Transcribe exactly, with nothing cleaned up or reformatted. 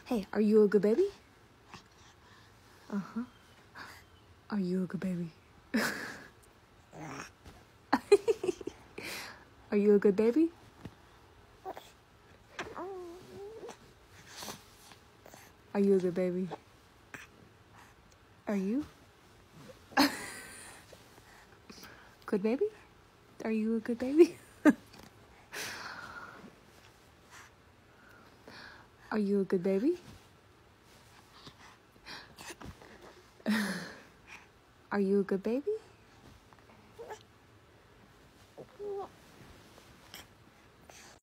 Hey, are you a good baby? Uh-huh. Are you a good baby? Are you a good baby? Are you a good baby? Are you? Good baby? Are you a good baby? Are you a good baby? Are you a good baby?